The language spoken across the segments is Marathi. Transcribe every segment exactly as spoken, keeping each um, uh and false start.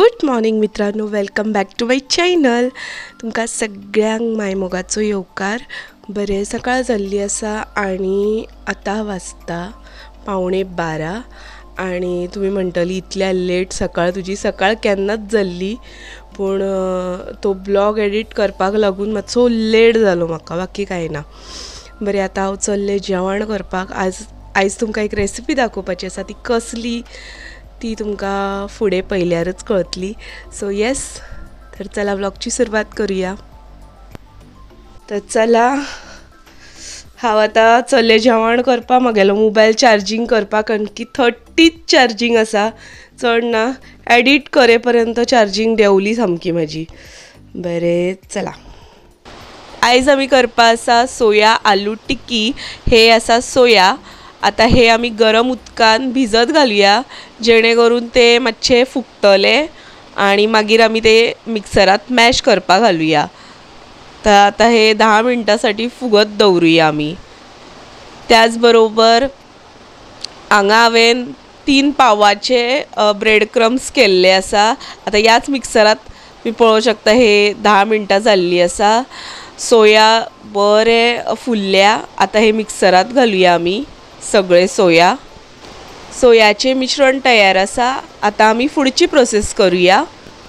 गुड मॉर्निंग मित्रांनो, welcome back to my channel. तुमकां सगळ्यांक मायमोगाचो येवकार। बरें सकाळ जाल्ली आसा आनी आतां वाजता पावणे बारा आनी तुमी म्हणटली इतल्या लेट सकाळ तुजी सकाळ केन्नाच जाल्ली, पूण तो ब्लॉग एडिट करपाक लागून मातसो लेट जालो म्हाका, बाकी कांय ना। बरें आतां हांव चल्लें जेवण करपाक। आज आयज तुमकां एक रेसिपी दाखोवपाची आसा, ती कसली ती तुमकां फुडें पयल्यारच कळटली। सो येस, तर चला व्लॉगची सुरवात करूया। तर चला, हांव आतां चल्लें जेवण करपाक, म्हगेलो मोबायल चार्जींग करपाक, आणकी थर्टीच चार्जींग आसा, चड ना। एडिट करे पर्यंत चार्जींग देंवली सामकी म्हजी। बरें चला, आयज आमी करपा आसा सोया आलू टिक्की। हे आसा सोया। आता हे आमी गरम उदकान भिजत घालुया, जेणे करून ते मातशे फुगतले आणि मागीर आमी ते मिक्सरात मॅश करपाक घालुया। तर आता हे धा मिनटांसाठी फुगत दवरुया आमी। त्याच बरोबर हांगा हांवें तीन पावाचे ब्रेड क्रम्स केल्ले आसा। आता ह्याच मिक्सरात मी पळोवं शकता हे धा मिनटां जाल्ली आसा। सोया बरें फुल्ल्या। आता हे मिक्सरात घालुया आमी सगळे सोया। सोयाचे मिश्रण तयार आसा। आता आमी फुडची प्रोसेस करूया।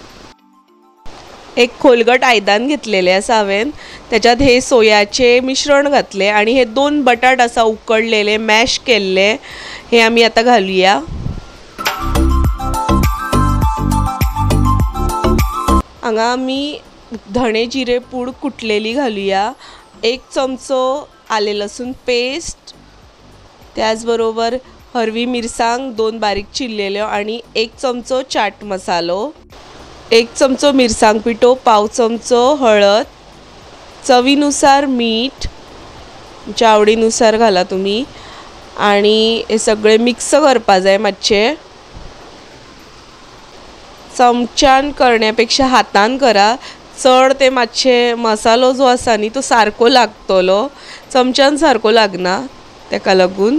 एक खोलगट आयदान घेतलेले आसा हांवें, त्याच्यात हे सोयाचे मिश्रण घातले आणि हे दोन बटाट आसा उकडलेले मॅश केल्ले, हे आमी आता घालुया। हांगा आमी धणे जिरे पूड कुटलेली घालुया, एक चमचो आले लसूण पेस्ट, त्याच बरोबर हरवी मिरसांग दोन बारीक चिरलेल्यो आणि एक चमचो चाट मसालो, एक चमचो मिरसांग पिठो, पाव चमचो हळद, चवीनुसार मीठ, तुमच्या आवडीनुसार घाला तुम्ही। आणि हे सगळे मिक्स करपा जाय मातशे। चमच्यान करण्यापेक्षा हातान करा, चड ते मातशे मसालो जो आसा न्ही तो सारको लागतलो, चमच्यान सारको लागना, तेका लागून।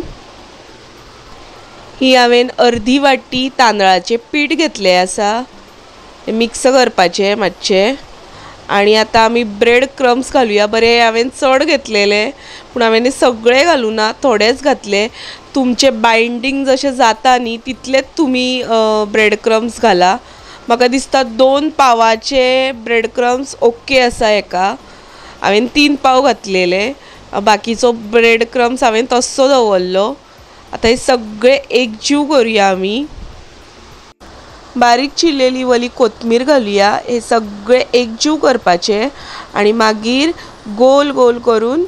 ही हांवें अर्धी वाटी तांदळाचे पीठ घेतले आसा, मिक्स करपाचे मातशे। आणि आता आमी ब्रेड क्रम्स घालुया। बरें हांवें चड घेतलेले, पूण हांवें हे सगळे घालुना, थोडेच घातले। तुमचे बाइंडिंग जशें जाता न्ही तितलेच तुमी ब्रेड क्रम्स घाला। म्हाका दिसता दोन पावाचे ब्रेड क्रम्स ओके आसा हेका। हांवें तीन पाव घातलेले, बाकीचो ब्रेड क्रम्स हांवें तस्सो दवरलो। आता हे सगळे एकजीव करूया आमी। बारीक चिरलेली वली कोथमीर घालुया। हे सगळे एकजीव करपाचे आणि मागीर गोल गोल करून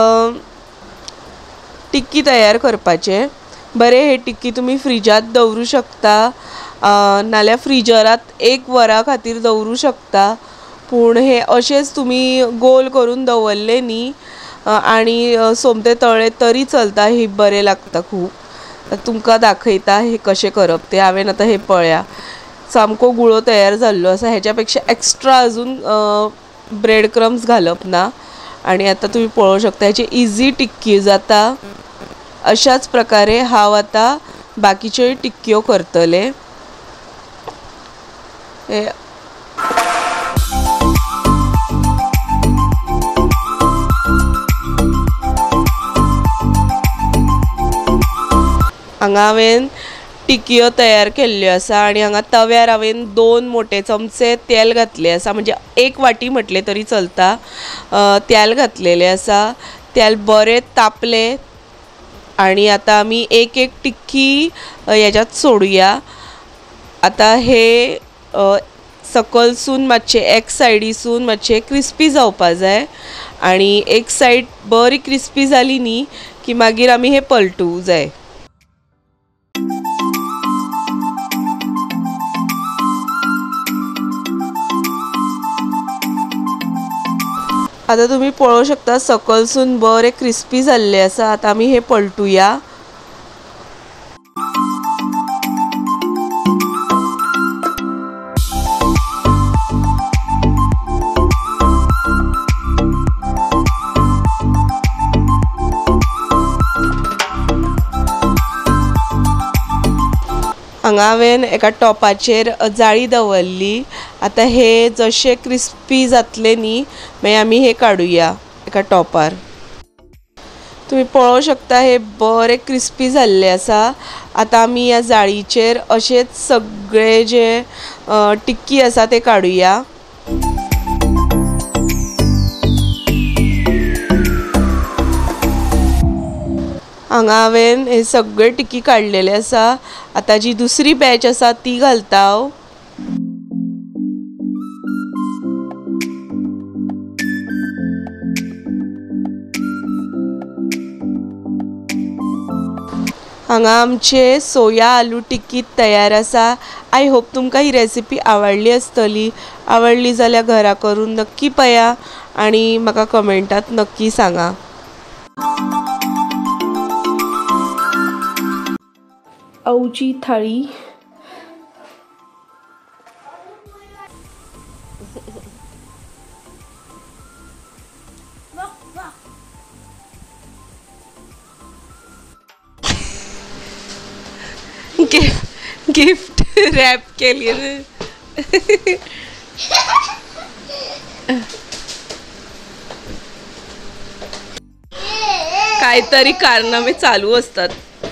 टिक्की तयार करपाचे। बरें, हे टिक्की तुम्ही फ्रिजात दवरू शकता, नाल्या फ्रिजरात एक वरा खातीर दवरू शकता, पूण हे अशेंच तुम्ही गोल करून दवरले न्ही आणि सोमते तळ्ळे तरी चलता, हे बरें लागता खूब। तुमकां दाखयता हे कशें करप ते। हांवें आतां हे पळया, सामको गुळो तयार जाल्लो आसा, हेच्या पेक्षा एक्स्ट्रा अजून ब्रेड क्रम्स घालप ना। आणि आता तुम्ही पळोवं शकता हेची इजी टिक्की जाता। अशाच प्रकारे हांव आता बाकीच्यो टिक्क्यो करतले। हे हांगा हांवें टिक्क्यो तयार केल्ल्यो आसा आणि हांगा तव्यार हांवें दोन मोठे चमचे तेल घातले आसा, म्हणजे एक वाटी म्हटले तरी चलता, तेल घातलेले आसा। तेल बरें तापले आणि आता आमी एक एक टिक्की हेच्यात सोडुया। आता हे सकलसून मातशे एक सायडीसून मातशे क्रिस्पी जावपा जाय आणि एक सायड बरी क्रिस्पी जाली न्ही की मागीर आमी हे पलटूंक जाय। आता तुम्ही पळोवं शकता सकलसून बरे क्रिस्पी जाल्ले आसा। आता आमी हे पलटुया। हांगा हांवें एका टॉपाचेर जाळी दवरली। आता हे जशे क्रिस्पी जातले न्ही मागीर आमी हे काडुया एका टॉपार। तुम्ही पळोवंक शकता हे बरे क्रिस्पी जाल्ले आसा। आता आमी ह्या जाळीचेर अशेच सगळे जे टिक्की आसा ते काडुया। हांगा हांवें हे सगळे टिक्की काडलेले आसा। आता जी दुसरी बॅच आसा ती घालता हांव। हांगा आमचे सोया आलू टिक्की तयार आसा। आय होप तुमकां ही रेसिपी आवडली आसतली। आवडली जाल्यार घरा करून नक्की पया आणि म्हाका कमेंटात नक्की सांगा। आवची थाळी गिफ्ट गिफ्ट रॅप केली काहीतरी कारनामे चालू असतात।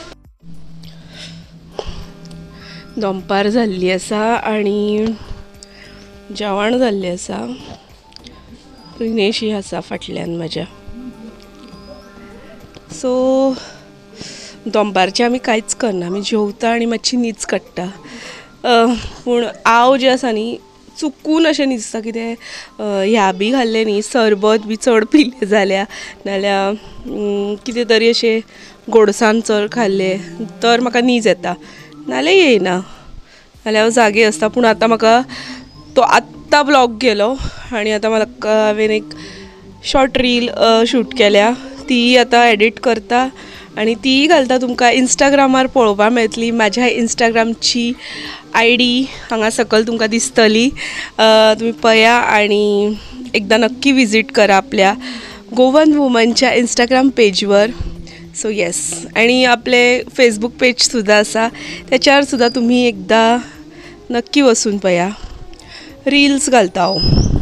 दनपार जाल्ली आसा आणि जेवण जाल्लें आसा। रिनेशी आसा फाटल्यान म्हाज्या। सो दनपारचें आमी कांयच करना, आमी जेवता आनी मातशी न्हीद काडटा। पूण हांव जें आसा न्ही चुकून अशें दिसता कितें ह्या बी खाल्लें न्ही, सरबत बी चड पिलें जाल्यार नाल्यार कितें तरी अशें गोडसाण चड खाल्लें तर म्हाका न्हीद येता, नाल्यार येयना, नाल्यार हांव जागे आसता। पूण आतां म्हाका तो आत्तां ब्लॉग गेलो आनी आतां म्हाका हांवें एक शॉर्ट रील शूट केल्या, ती आतां एडिट करता आनी ती घालता तुमकां इंस्टाग्रामार पळोवपाक मेळटली। म्हाज्या इंस्टाग्रामची आय डी हांगा सकयल तुमकां दिसतली, तुमी पया आनी एकदां नक्की विजीट करा आपल्या गोवन वुमनच्या इंस्टाग्राम पेजवर। सो येस, आणि आपले फेसबुक पेज सुद्दां आसा, त्याच्यावर सुद्दां तुम्ही एकदां नक्की वचून पया, रील्स घालता हांव।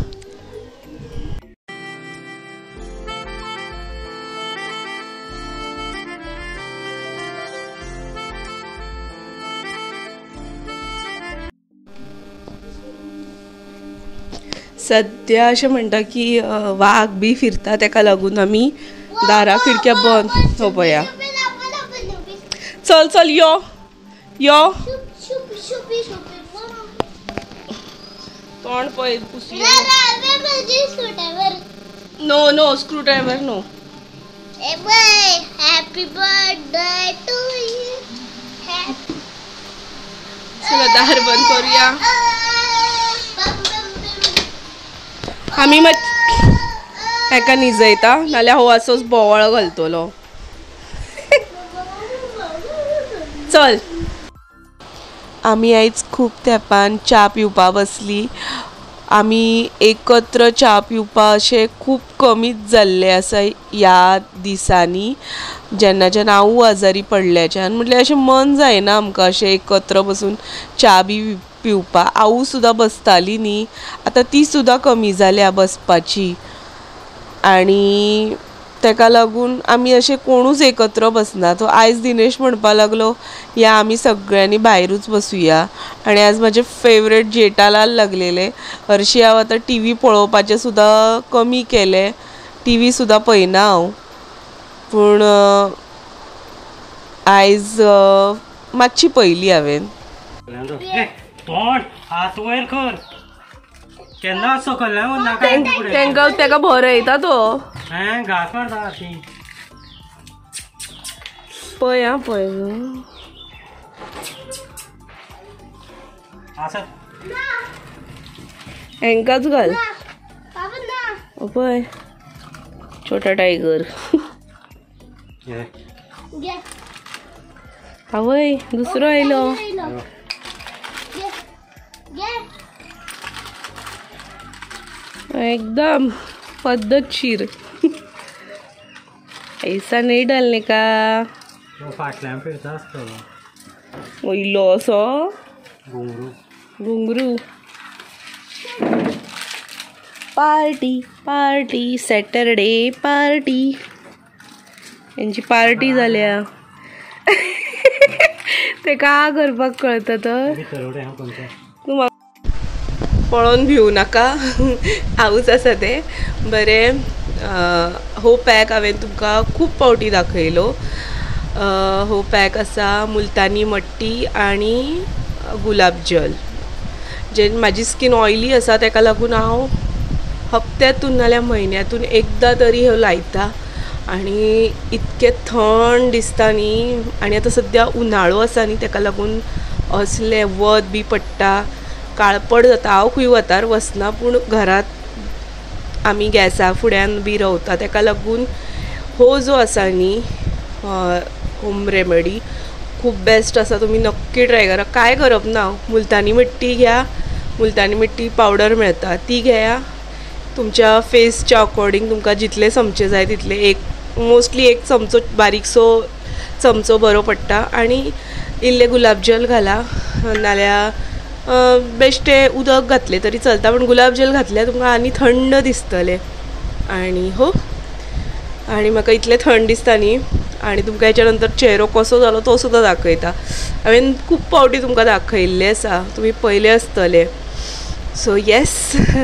सद्या अशें म्हणटा की वाघ बी फिरता, तेका लागून आमी दारां खिडक्या बंद। हो पया, चल चल यो यो, तोंड पळय पुसू। No no screwdriver no. Happy birthday to you. चला दार बंद करूया। आमी मात हेका न्हिजयता, नाल्यार हो असोच बोवाळ घालतलो। चल, आमी आयज खूब तेंपान च्या पिवपा बसली। आमी एकत्र च्या पिवपा अशें खूब कमीच जाल्ले आसा ह्या दिसांनी, जेन्ना जेन्ना हांवू आजारी पडल्याच्यान। म्हटल्यार अशें मन जायना आमकां अशें एकत्र बसून च्या बी पिवपा। आवू सुद्दां बसताली न्ही, आतां ती सुद्दां कमी जाल्या बसपाची, आनी तेका लागून आमी अशें कोणूच एकत्र बसना। तो आयज दिनेश म्हणपा लागलो या आमी सगळ्यांनी भायरूच बसुया, आनी आज म्हाजे फेवरेट जेठालाल लागलेले। हरशी हांव आतां टी व्ही पळोवपाचें सुद्दां कमी केलें, टी व्ही सुद्दां पळयना हांव। पूण आयज मातशी पयली हांवें। तेंका तेका भरयता तो पळय आं पळय हेंकाच घाल पळय छोटा टायगर। आवय दुसरो आयलो। एकदम पद्धतशीर। ऐसा नहीं डालने का। वयलो असो घुंगरू घुंगरू पार्टी पार्टी सॅटरडे पार्टी यांची पार्टी जाल्या ते का करपाक कळता तर तूं पळोवन भिवू नाका हाऊस आसा ते बरें. हो पॅक हांवें तुमकां खूब फावटी दाखयलो. हो पॅक आसा मुल्तानी मट्टी आनी गुलाब जल. जे म्हाजी स्कीन ऑयली आसा ताका लागून हांव हप्त्यातून नाल्यार म्हयन्यातून एकदां तरी हो लायता. आनी इतकें थंड दिसता न्ही आनी आतां सद्या उनाळो आसा न्ही ताका लागून असलें वत बी पडटा काळपड जाता. हांव खंय वतार वचना पूण घरांत आमी गॅसा फुड्यान बी रावता ताका लागून हो जो आसा न्ही होम रेमेडी खूब बेस्ट आसा. तुमी नक्की ट्राय करा. काय करप ना मुल्तानी मिट्टी घ्या. मुल्तानी मिट्टी पावडर मेळटा ती घेया. तुमच्या फेसच्या अकॉर्डिंग तुमकां जितले चमचे जाय तितले एक मोस्टली एक चमचो बारीकसो चमचो बरो पडटा आनी इल्ले गुलाब जल घाला नाल्यार बेश्टे उदक घातले तरी चलता पूण गुलाब जल घातल्यार तुमकां आनी थंड दिसतलें. आनी हो आनी म्हाका इतलें थंड दिसता न्ही आनी तुमकां हेच्या नंतर चेहरो कसो जालो तो सुद्दां दाखयता. हांवें खूब फावटी तुमकां दाखयल्लें आसा तुमी पयले आसतले. सो येस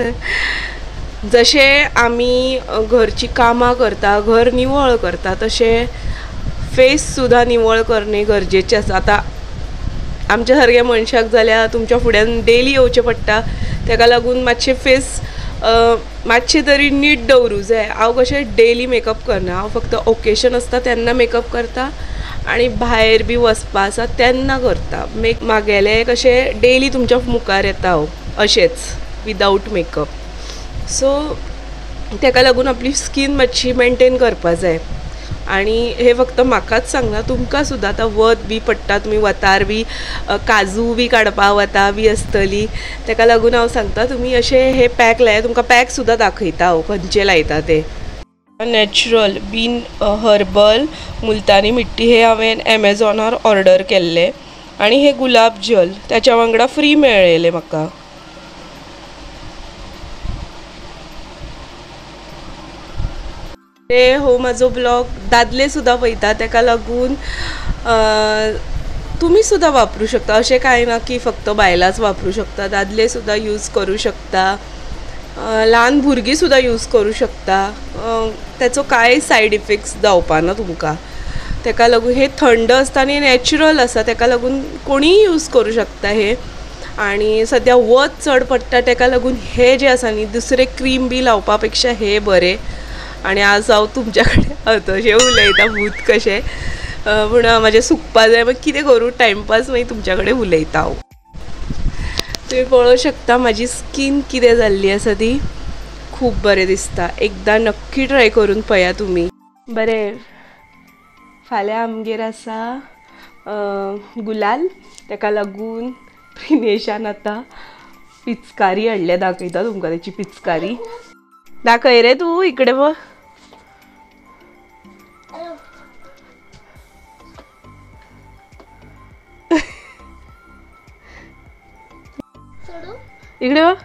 जशें आमी घरची कामां करता घर निवळ करता तशें फेस सुद्दां निवळ करणे गरजेचें आसा. आतां आमच्या सारक्या मनशाक जाल्यार तुमच्या फुड्यान डेली येवचें पडटा ताका लागून मातशें फेस मातशें तरी नीट दवरूं जाय. हांव कशें डेली मेकअप करना. हांव फक्त ओकेशन आसता तेन्ना मेकअप करता आनी भायर बी वचपा आसा तेन्ना करता. मेक म्हागेलें कशें डेली तुमच्या मुखार येता हांव अशेंच विदावट मेकअप. सो ताका लागून आपली स्कीन मातशी मेनटेन करपा जाय. आनी हे फक्त म्हाकाच सांगना तुमकां सुद्दां आतां वत बी पडटा तुमी वतार बी काजू बी काडपा वता बी आसतली ताका लागून हांव सांगता तुमी अशें हे पॅक लाया. तुमकां पॅक सुद्दां दाखयता हांव खंयचे लायता ते. Natural bean herbal Multani mitti हे हांवें एमेझॉनार ऑर्डर केल्ले आनी हे गुलाब जल त्याच्या वांगडा फ्री मेळ्ळेले म्हाका. ते हो म्हाजो ब्लॉग दादले सुद्दां पळयता ताका लागून तुमी सुद्दां वापरूं शकता. अशें कांय ना की फक्त बायलांच वापरूं शकता. दादले सुद्दां यूज करूं शकता. ल्हान भुरगीं सुद्दां यूज करूं शकता. ताचो कांय सायड इफेक्ट्स जावपाना तुमकां. ताका लागून हे थंड आसता आनी नॅचरल आसा ताका लागून कोणीय यूज करूं शकता हे. आनी सद्या वत चड पडटा ताका लागून हे जे आसा न्ही दुसरे क्रीम बी लावपा पेक्षा हे बरें. आनी आज हांव तुमच्या कडेन हतशें उलयता भूत कशें पूण म्हाजें सुकपा जाय मागीर कितें करूं टायमपास मागीर तुमच्या कडेन उलयता हांव. तुमी पळोवंक शकता म्हाजी स्कीन कितें जाल्ली आसा ती खूब बरें दिसता. एकदां नक्की ट्राय करून पळया तुमी. बरें फाल्यां आमगेर आसा गुलाल ताका लागून प्रिनेशान आतां पिचकारी हाडल्या दाखयता तुमकां ताची पिचकारी. दाखय रे तूं इकडे बघ. इकडे बघ.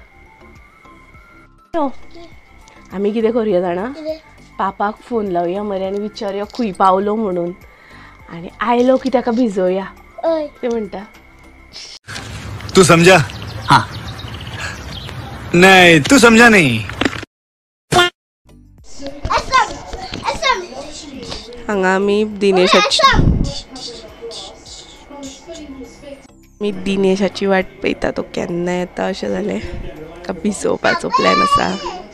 आमी कितें करूया जाणा पापाक फोन लावया मरे आनी विचारया खंय पावलो म्हणून आनी आयलो की ताका भिजोवया ते म्हणटा. तू समझा? हाँ. नहीं तू समझा नहीं. हांगा आमी दिनेशाची मी दिनेशाची वाट पळयता तो केन्ना येता अशें जालें. ताका भिजोवपाचो प्लॅन आसा.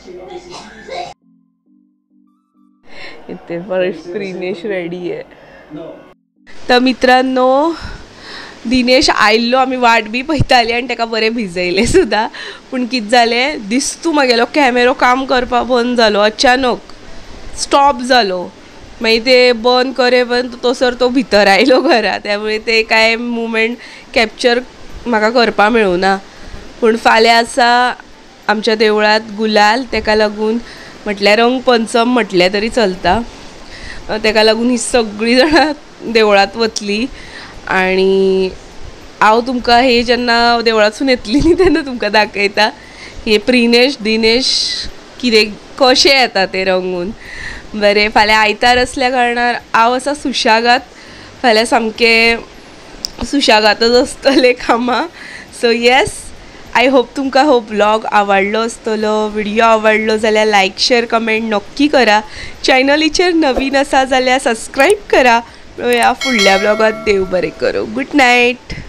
इथे प्रिनेश रेडी आहे. तर मित्रांनो दिनेश आयल्लो आमी वाट बी पळयताली आनी ताका बरें भिजयलें सुद्दां पूण कितें जालें दिसतू म्हागेलो कॅमेरो काम करपा बंद जालो अचानक स्टॉप जालो. मागीर ते बंद करे पण तसर तो भितर आयलो घरा त्यामुळे ते काय मुमेंट कॅप्चर म्हाका करपा मेळूना. पूण फाल्यां आसा आमच्या देवळांत गुलाल ताका लागून म्हटल्यार रंग पंचम म्हटलें तरी चलता. ताका लागून ही सगळीं जाणां देवळांत वतलीं आनी हांव तुमकां हे जेन्ना देवळासून येतली न्ही तेन्ना तुमकां दाखयता हे प्रिनेश दिनेश कितें कशें येता ते रंगून. बरें, फाल्यां आयतार असल्या कारणान हांव आसा सुशागात. फाल्यां सामकें सुशागातच आसतलें कामां. सो येस, आय होप तुमकां हो ब्लॉग आवडलो आसतलो. व्हिडियो आवडलो जाल्यार लायक शेअर कमेंट नक्की करा. चॅनलीचेर नवीन आसा जाल्यार सबस्क्रायब करा. मेळुया फुडल्या ब्लॉगात. देव बरें करूं. Good night.